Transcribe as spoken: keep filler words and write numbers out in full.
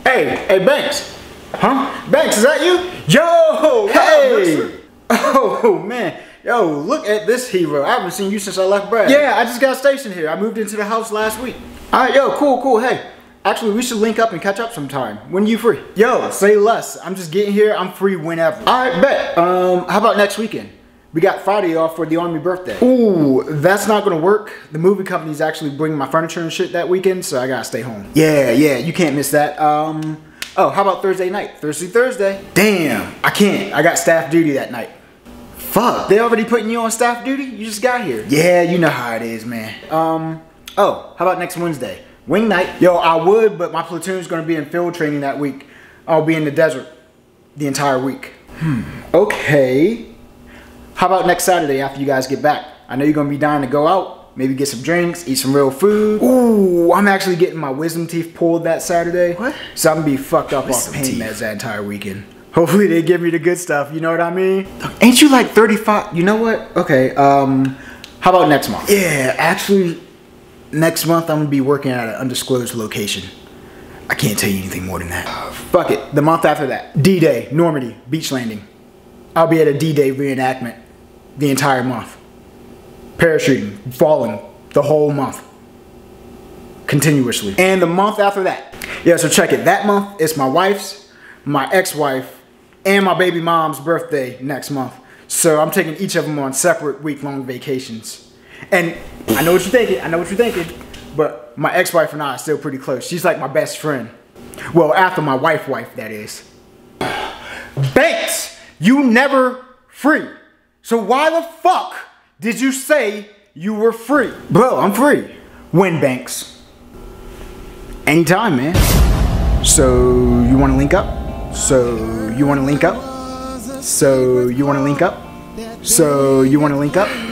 Hey, hey, Banks. Huh? Banks, is that you? Yo! Hey! Oh, man. Yo, look at this hero. I haven't seen you since I left Brad. Yeah, I just got stationed here. I moved into the house last week. Alright, yo, cool, cool. Hey, actually, we should link up and catch up sometime. When are you free? Yo, say less. I'm just getting here. I'm free whenever. Alright, bet. Um, how about next weekend? We got Friday off for the Army birthday. Ooh, that's not gonna work. The movie company's actually bringing my furniture and shit that weekend, so I gotta stay home. Yeah, yeah, you can't miss that. Um, oh, how about Thursday night? Thursday, Thursday. Damn, I can't. I got staff duty that night. Fuck, they already putting you on staff duty? You just got here. Yeah, you know how it is, man. Um, oh, how about next Wednesday? Wing night. Yo, I would, but my platoon's gonna be in field training that week. I'll be in the desert the entire week. Hmm, okay. How about next Saturday after you guys get back? I know you're gonna be dying to go out, maybe get some drinks, eat some real food. Ooh, I'm actually getting my wisdom teeth pulled that Saturday. What? So I'm gonna be fucked up Wisdom off pain teeth. meds that entire weekend. Hopefully they give me the good stuff, you know what I mean? Ain't you like thirty-five? You know what? Okay, um, How about next month? yeah, actually, next month I'm gonna be working at an undisclosed location. I can't tell you anything more than that. Fuck it, the month after that. D-Day, Normandy, beach landing. I'll be at a D-Day reenactment the entire month. Parachuting, falling, the whole month. Continuously. And the month after that. Yeah, so check it. That month is my wife's, my ex-wife, and my baby mom's birthday next month. So I'm taking each of them on separate week-long vacations. And I know what you're thinking, I know what you're thinking, but my ex-wife and I are still pretty close. She's like my best friend. Well, after my wife-wife, that is. Banks, you never free. So why the fuck did you say you were free? Bro, I'm free. When, Banks? Anytime, man. So you want to link up? So you want to link up? So you want to link up? So you want to link up?